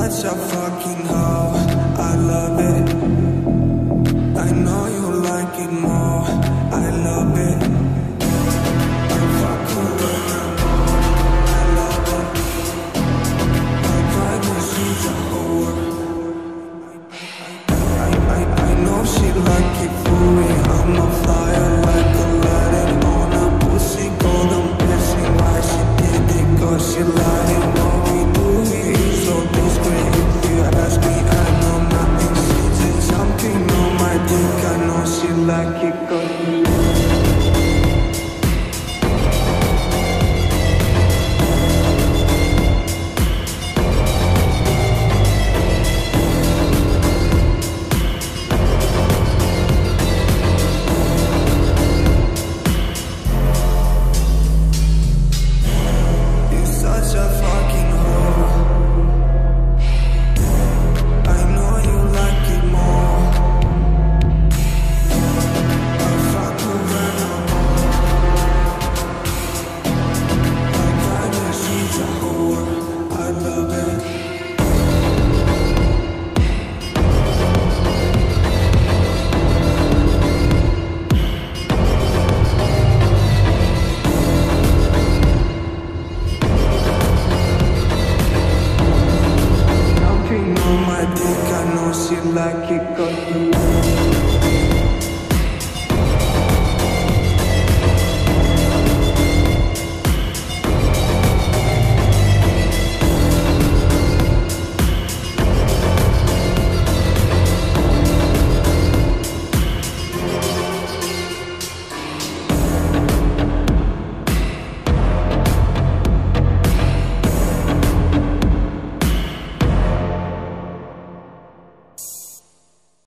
such a fucking hoe, I love it. I know you like it more, I love it. I fuck you when I'm on, I love it. My private, she's a whore. I know she like it for me. I'm a flyer like Aladdin on a pussy golden blessing. Why she did it? Cause she lied it. What we do here is so discreet. If you ask me, I know nothing. She's just jumping on my dick. I know she like it cause like it cause